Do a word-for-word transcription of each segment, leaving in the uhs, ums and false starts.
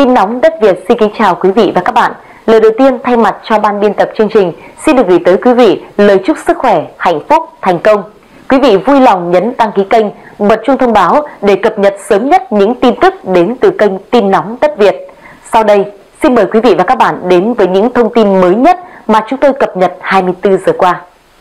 Tin nóng đất Việt xin kính chào quý vị và các bạn. Lời đầu tiên thay mặt cho ban biên tập chương trình xin được gửi tới quý vị lời chúc sức khỏe, hạnh phúc, thành công. Quý vị vui lòng nhấn đăng ký kênh, bật chuông thông báo để cập nhật sớm nhất những tin tức đến từ kênh Tin nóng đất Việt. Sau đây, xin mời quý vị và các bạn đến với những thông tin mới nhất mà chúng tôi cập nhật hai mươi tư giờ qua.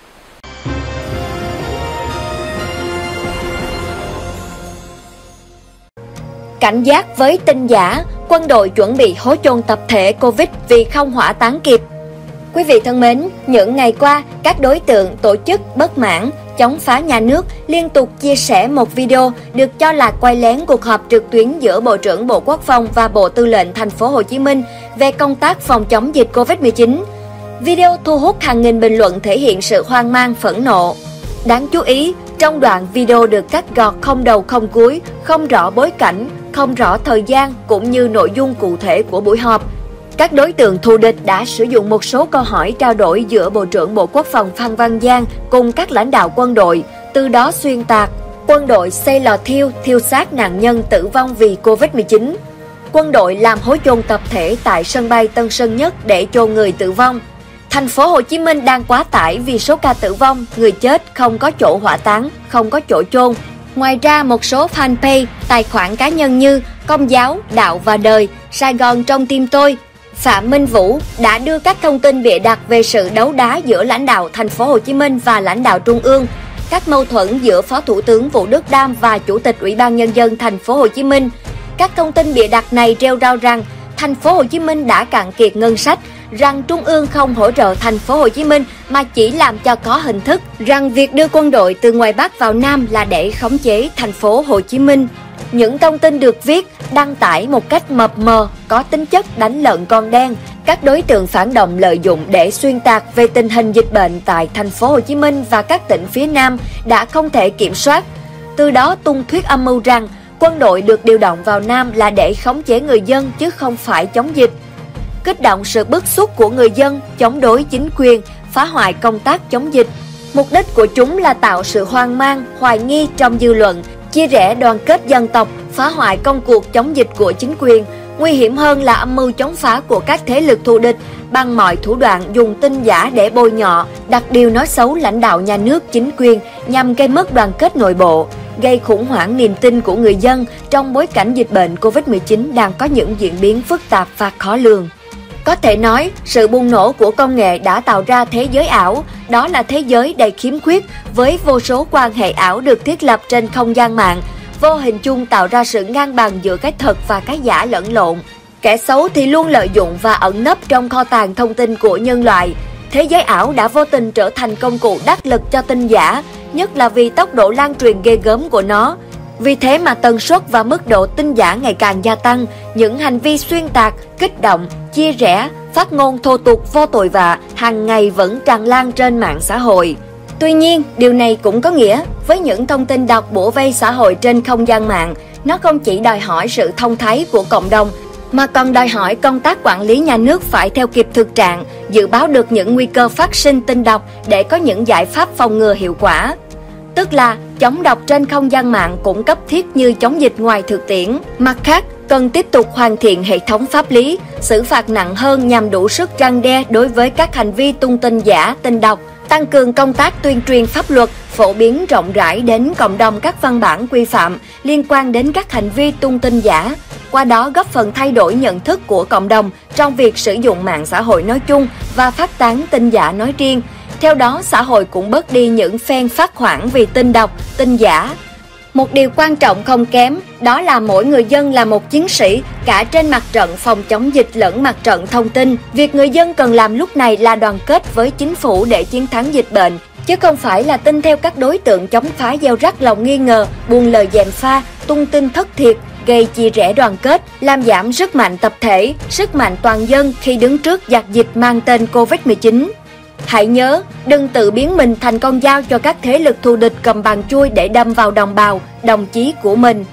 Cảnh giác với tin giả, quân đội chuẩn bị hố chôn tập thể Covid vì không hỏa táng kịp. Quý vị thân mến, những ngày qua, các đối tượng tổ chức bất mãn, chống phá nhà nước liên tục chia sẻ một video được cho là quay lén cuộc họp trực tuyến giữa Bộ trưởng Bộ Quốc phòng và Bộ Tư lệnh Thành phố Hồ Chí Minh về công tác phòng chống dịch Covid mười chín. Video thu hút hàng nghìn bình luận thể hiện sự hoang mang, phẫn nộ. Đáng chú ý, trong đoạn video được cắt gọt không đầu không cuối, không rõ bối cảnh, không rõ thời gian cũng như nội dung cụ thể của buổi họp. Các đối tượng thù địch đã sử dụng một số câu hỏi trao đổi giữa Bộ trưởng Bộ Quốc phòng Phan Văn Giang cùng các lãnh đạo quân đội, từ đó xuyên tạc quân đội xây lò thiêu, thiêu xác nạn nhân tử vong vì Covid mười chín. Quân đội làm hố chôn tập thể tại sân bay Tân Sơn Nhất để chôn người tử vong. Thành phố Hồ Chí Minh đang quá tải vì số ca tử vong, người chết không có chỗ hỏa táng, không có chỗ chôn. Ngoài ra, một số fanpage, tài khoản cá nhân như Công giáo, Đạo và Đời, Sài Gòn trong tim tôi, Phạm Minh Vũ đã đưa các thông tin bịa đặt về sự đấu đá giữa lãnh đạo Thành phố Hồ Chí Minh và lãnh đạo Trung ương, các mâu thuẫn giữa Phó Thủ tướng Vũ Đức Đam và Chủ tịch Ủy ban Nhân dân Thành phố Hồ Chí Minh. Các thông tin bịa đặt này rêu rao rằng Thành phố Hồ Chí Minh đã cạn kiệt ngân sách, rằng Trung ương không hỗ trợ Thành phố Hồ Chí Minh mà chỉ làm cho có hình thức, rằng việc đưa quân đội từ ngoài Bắc vào Nam là để khống chế Thành phố Hồ Chí Minh. Những thông tin được viết, đăng tải một cách mập mờ, có tính chất đánh lợn con đen. Các đối tượng phản động lợi dụng để xuyên tạc về tình hình dịch bệnh tại Thành phố Hồ Chí Minh và các tỉnh phía Nam đã không thể kiểm soát. Từ đó tung thuyết âm mưu rằng quân đội được điều động vào Nam là để khống chế người dân chứ không phải chống dịch. Kích động sự bức xúc của người dân, chống đối chính quyền, phá hoại công tác chống dịch. Mục đích của chúng là tạo sự hoang mang, hoài nghi trong dư luận, chia rẽ đoàn kết dân tộc, phá hoại công cuộc chống dịch của chính quyền. Nguy hiểm hơn là âm mưu chống phá của các thế lực thù địch bằng mọi thủ đoạn dùng tin giả để bôi nhọ, đặt điều nói xấu lãnh đạo nhà nước, chính quyền nhằm gây mất đoàn kết nội bộ, gây khủng hoảng niềm tin của người dân trong bối cảnh dịch bệnh Covid mười chín đang có những diễn biến phức tạp và khó lường. Có thể nói, sự bùng nổ của công nghệ đã tạo ra thế giới ảo, đó là thế giới đầy khiếm khuyết với vô số quan hệ ảo được thiết lập trên không gian mạng, vô hình chung tạo ra sự ngang bằng giữa cái thật và cái giả lẫn lộn. Kẻ xấu thì luôn lợi dụng và ẩn nấp trong kho tàng thông tin của nhân loại. Thế giới ảo đã vô tình trở thành công cụ đắc lực cho tin giả, nhất là vì tốc độ lan truyền ghê gớm của nó. Vì thế mà tần suất và mức độ tin giả ngày càng gia tăng, những hành vi xuyên tạc, kích động, chia rẽ, phát ngôn thô tục vô tội vạ hàng ngày vẫn tràn lan trên mạng xã hội. Tuy nhiên, điều này cũng có nghĩa với những thông tin độc bủa vây xã hội trên không gian mạng, nó không chỉ đòi hỏi sự thông thái của cộng đồng, mà còn đòi hỏi công tác quản lý nhà nước phải theo kịp thực trạng, dự báo được những nguy cơ phát sinh tin độc để có những giải pháp phòng ngừa hiệu quả. Tức là chống độc trên không gian mạng cũng cấp thiết như chống dịch ngoài thực tiễn. Mặt khác, cần tiếp tục hoàn thiện hệ thống pháp lý, xử phạt nặng hơn nhằm đủ sức răn đe đối với các hành vi tung tin giả, tin độc, tăng cường công tác tuyên truyền pháp luật, phổ biến rộng rãi đến cộng đồng các văn bản quy phạm liên quan đến các hành vi tung tin giả, qua đó góp phần thay đổi nhận thức của cộng đồng trong việc sử dụng mạng xã hội nói chung và phát tán tin giả nói riêng. Theo đó, xã hội cũng bớt đi những phen phát hoảng vì tin độc, tin giả. Một điều quan trọng không kém, đó là mỗi người dân là một chiến sĩ, cả trên mặt trận phòng chống dịch lẫn mặt trận thông tin. Việc người dân cần làm lúc này là đoàn kết với chính phủ để chiến thắng dịch bệnh, chứ không phải là tin theo các đối tượng chống phá gieo rắc lòng nghi ngờ, buôn lời gièm pha, tung tin thất thiệt, gây chia rẽ đoàn kết, làm giảm sức mạnh tập thể, sức mạnh toàn dân khi đứng trước giặc dịch mang tên Covid mười chín. Hãy nhớ, đừng tự biến mình thành con dao cho các thế lực thù địch cầm bằng chui để đâm vào đồng bào, đồng chí của mình.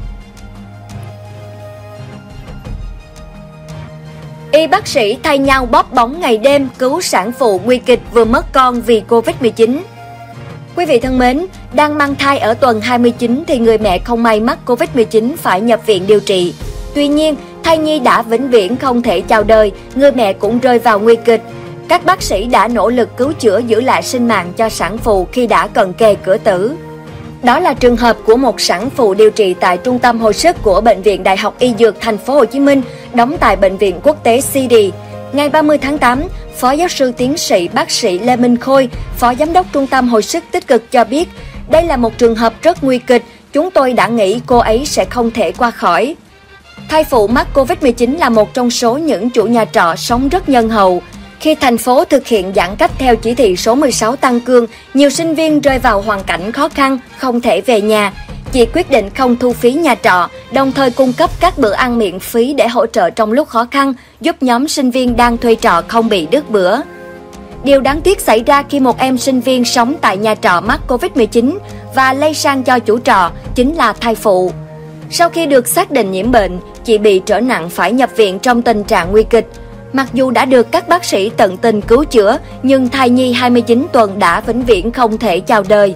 Y bác sĩ thay nhau bóp bóng ngày đêm cứu sản phụ nguy kịch vừa mất con vì Covid mười chín. Quý vị thân mến, đang mang thai ở tuần hai mươi chín thì người mẹ không may mắc Covid mười chín phải nhập viện điều trị. Tuy nhiên, thai nhi đã vĩnh viễn không thể chào đời, người mẹ cũng rơi vào nguy kịch. Các bác sĩ đã nỗ lực cứu chữa giữ lại sinh mạng cho sản phụ khi đã cận kề cửa tử. Đó là trường hợp của một sản phụ điều trị tại Trung tâm hồi sức của Bệnh viện Đại học Y Dược Thành phố Hồ Chí Minh, đóng tại Bệnh viện Quốc tế xê đê. Ngày ba mươi tháng tám, Phó giáo sư tiến sĩ bác sĩ Lê Minh Khôi, Phó Giám đốc Trung tâm Hồi sức Tích cực cho biết, đây là một trường hợp rất nguy kịch, chúng tôi đã nghĩ cô ấy sẽ không thể qua khỏi. Thai phụ mắc Covid mười chín là một trong số những chủ nhà trọ sống rất nhân hậu. Khi thành phố thực hiện giãn cách theo chỉ thị số mười sáu tăng cường, nhiều sinh viên rơi vào hoàn cảnh khó khăn, không thể về nhà. Chị quyết định không thu phí nhà trọ, đồng thời cung cấp các bữa ăn miễn phí để hỗ trợ trong lúc khó khăn, giúp nhóm sinh viên đang thuê trọ không bị đứt bữa. Điều đáng tiếc xảy ra khi một em sinh viên sống tại nhà trọ mắc Covid mười chín và lây sang cho chủ trọ chính là thai phụ. Sau khi được xác định nhiễm bệnh, chị bị trở nặng phải nhập viện trong tình trạng nguy kịch. Mặc dù đã được các bác sĩ tận tình cứu chữa, nhưng thai nhi hai mươi chín tuần đã vĩnh viễn không thể chào đời.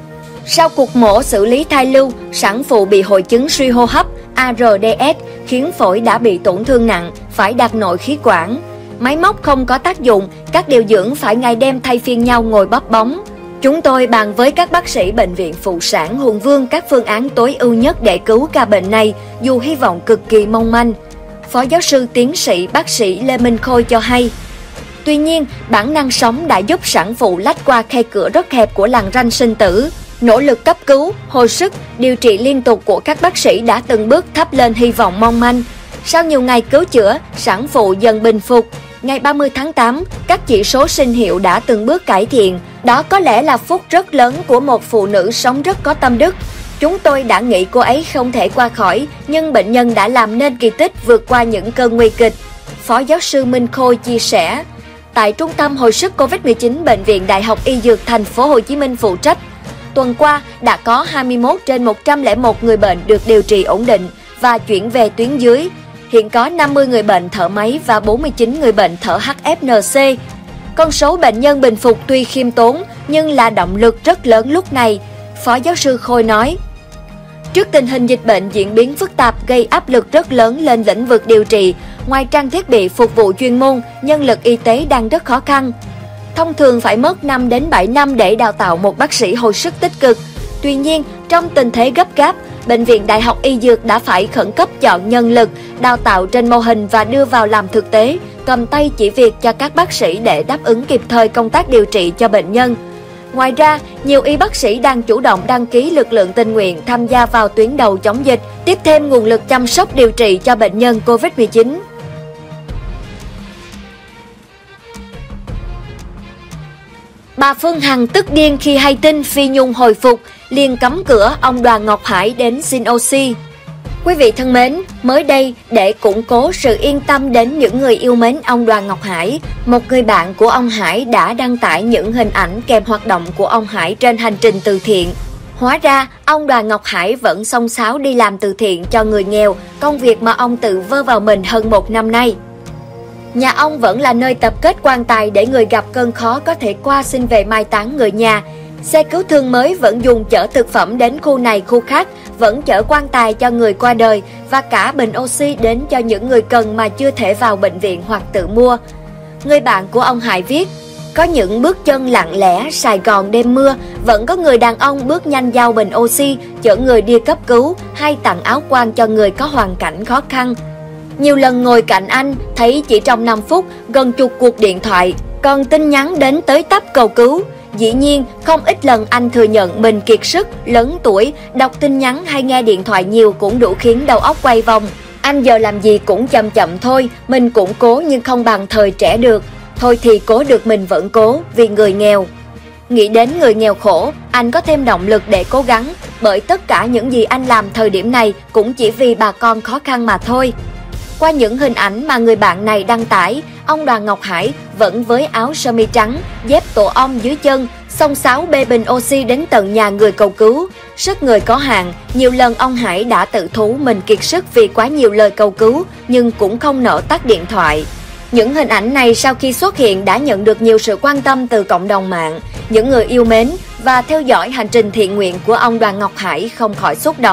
Sau cuộc mổ xử lý thai lưu, sản phụ bị hội chứng suy hô hấp a rờ đê ét khiến phổi đã bị tổn thương nặng, phải đặt nội khí quản. Máy móc không có tác dụng, các điều dưỡng phải ngày đêm thay phiên nhau ngồi bóp bóng. Chúng tôi bàn với các bác sĩ Bệnh viện Phụ sản Hùng Vương các phương án tối ưu nhất để cứu ca bệnh này, dù hy vọng cực kỳ mong manh. Phó giáo sư tiến sĩ bác sĩ Lê Minh Khôi cho hay. Tuy nhiên, bản năng sống đã giúp sản phụ lách qua khe cửa rất hẹp của lằn ranh sinh tử. Nỗ lực cấp cứu, hồi sức, điều trị liên tục của các bác sĩ đã từng bước thắp lên hy vọng mong manh. Sau nhiều ngày cứu chữa, sản phụ dần bình phục. Ngày ba mươi tháng tám, các chỉ số sinh hiệu đã từng bước cải thiện. Đó có lẽ là phúc rất lớn của một phụ nữ sống rất có tâm đức. Chúng tôi đã nghĩ cô ấy không thể qua khỏi, nhưng bệnh nhân đã làm nên kỳ tích vượt qua những cơn nguy kịch. Phó giáo sư Minh Khôi chia sẻ, tại Trung tâm Hồi sức Covid mười chín Bệnh viện Đại học Y Dược Thành phố Hồ Chí Minh phụ trách, tuần qua đã có hai mươi mốt trên một trăm lẻ một người bệnh được điều trị ổn định và chuyển về tuyến dưới. Hiện có năm mươi người bệnh thở máy và bốn mươi chín người bệnh thở hát ép en xê. Con số bệnh nhân bình phục tuy khiêm tốn nhưng là động lực rất lớn lúc này, Phó giáo sư Khôi nói. Trước tình hình dịch bệnh diễn biến phức tạp gây áp lực rất lớn lên lĩnh vực điều trị, ngoài trang thiết bị phục vụ chuyên môn, nhân lực y tế đang rất khó khăn. Thông thường phải mất năm đến bảy năm để đào tạo một bác sĩ hồi sức tích cực. Tuy nhiên, trong tình thế gấp gáp, Bệnh viện Đại học Y Dược đã phải khẩn cấp chọn nhân lực, đào tạo trên mô hình và đưa vào làm thực tế, cầm tay chỉ việc cho các bác sĩ để đáp ứng kịp thời công tác điều trị cho bệnh nhân. Ngoài ra, nhiều y bác sĩ đang chủ động đăng ký lực lượng tình nguyện tham gia vào tuyến đầu chống dịch, tiếp thêm nguồn lực chăm sóc điều trị cho bệnh nhân Covid mười chín. Bà Phương Hằng tức điên khi hay tin Phi Nhung hồi phục, liền cấm cửa ông Đoàn Ngọc Hải đến xin oxy. Quý vị thân mến, mới đây, để củng cố sự yên tâm đến những người yêu mến ông Đoàn Ngọc Hải, một người bạn của ông Hải đã đăng tải những hình ảnh kèm hoạt động của ông Hải trên hành trình từ thiện. Hóa ra, ông Đoàn Ngọc Hải vẫn xông xáo đi làm từ thiện cho người nghèo, công việc mà ông tự vơ vào mình hơn một năm nay. Nhà ông vẫn là nơi tập kết quan tài để người gặp cơn khó có thể qua xin về mai táng người nhà. Xe cứu thương mới vẫn dùng chở thực phẩm đến khu này khu khác, vẫn chở quan tài cho người qua đời và cả bình oxy đến cho những người cần mà chưa thể vào bệnh viện hoặc tự mua. Người bạn của ông Hải viết, có những bước chân lặng lẽ Sài Gòn đêm mưa, vẫn có người đàn ông bước nhanh giao bình oxy, chở người đi cấp cứu hay tặng áo quan cho người có hoàn cảnh khó khăn. Nhiều lần ngồi cạnh anh, thấy chỉ trong năm phút, gần chục cuộc điện thoại, còn tin nhắn đến tới tấp cầu cứu. Dĩ nhiên, không ít lần anh thừa nhận mình kiệt sức, lớn tuổi, đọc tin nhắn hay nghe điện thoại nhiều cũng đủ khiến đầu óc quay vòng. Anh giờ làm gì cũng chậm chậm thôi, mình cũng cố nhưng không bằng thời trẻ được. Thôi thì cố được mình vẫn cố, vì người nghèo. Nghĩ đến người nghèo khổ, anh có thêm động lực để cố gắng, bởi tất cả những gì anh làm thời điểm này cũng chỉ vì bà con khó khăn mà thôi. Qua những hình ảnh mà người bạn này đăng tải, ông Đoàn Ngọc Hải vẫn với áo sơ mi trắng, dép tổ ong dưới chân, xông xáo bê bình oxy đến tận nhà người cầu cứu. Sức người có hạn, nhiều lần ông Hải đã tự thú mình kiệt sức vì quá nhiều lời cầu cứu, nhưng cũng không nỡ tắt điện thoại. Những hình ảnh này sau khi xuất hiện đã nhận được nhiều sự quan tâm từ cộng đồng mạng. Những người yêu mến và theo dõi hành trình thiện nguyện của ông Đoàn Ngọc Hải không khỏi xúc động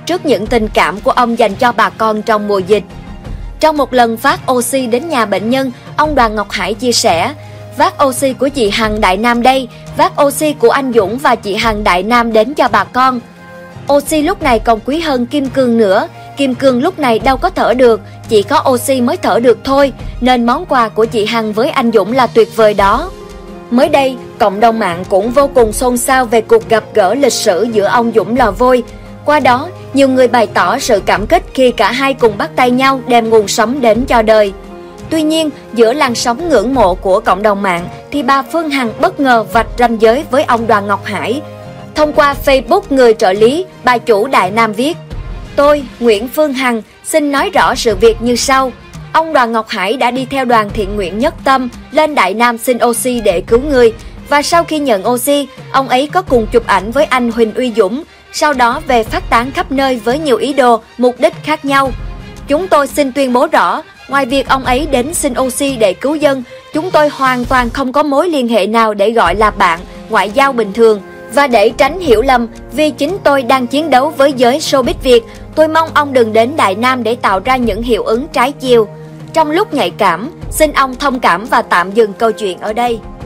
trước những tình cảm của ông dành cho bà con trong mùa dịch. Trong một lần phát oxy đến nhà bệnh nhân, ông Đoàn Ngọc Hải chia sẻ: "Vác oxy của chị Hằng Đại Nam đây, vác oxy của anh Dũng và chị Hằng Đại Nam đến cho bà con. Oxy lúc này còn quý hơn kim cương nữa, kim cương lúc này đâu có thở được, chỉ có oxy mới thở được thôi, nên món quà của chị Hằng với anh Dũng là tuyệt vời đó." Mới đây, cộng đồng mạng cũng vô cùng xôn xao về cuộc gặp gỡ lịch sử giữa ông Dũng Lò Vôi. Qua đó, nhiều người bày tỏ sự cảm kích khi cả hai cùng bắt tay nhau đem nguồn sống đến cho đời. Tuy nhiên, giữa làn sóng ngưỡng mộ của cộng đồng mạng thì bà Phương Hằng bất ngờ vạch ranh giới với ông Đoàn Ngọc Hải. Thông qua Facebook người trợ lý, bà chủ Đại Nam viết: "Tôi, Nguyễn Phương Hằng, xin nói rõ sự việc như sau. Ông Đoàn Ngọc Hải đã đi theo đoàn thiện nguyện Nhất Tâm lên Đại Nam xin oxy để cứu người, và sau khi nhận oxy, ông ấy có cùng chụp ảnh với anh Huỳnh Uy Dũng, sau đó về phát tán khắp nơi với nhiều ý đồ, mục đích khác nhau. Chúng tôi xin tuyên bố rõ, ngoài việc ông ấy đến xin oxy để cứu dân, chúng tôi hoàn toàn không có mối liên hệ nào để gọi là bạn, ngoại giao bình thường. Và để tránh hiểu lầm, vì chính tôi đang chiến đấu với giới showbiz Việt, tôi mong ông đừng đến Đại Nam để tạo ra những hiệu ứng trái chiều. Trong lúc nhạy cảm, xin ông thông cảm và tạm dừng câu chuyện ở đây."